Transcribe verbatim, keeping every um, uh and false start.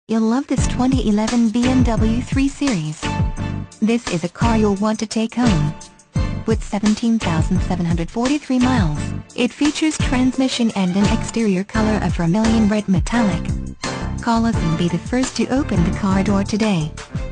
You'll love this twenty eleven B M W three Series. This is a car you'll want to take home. With seventeen thousand seven hundred forty-three miles, it features transmission and an exterior color of Vermilion Red Metallic. Call us and be the first to open the car door today.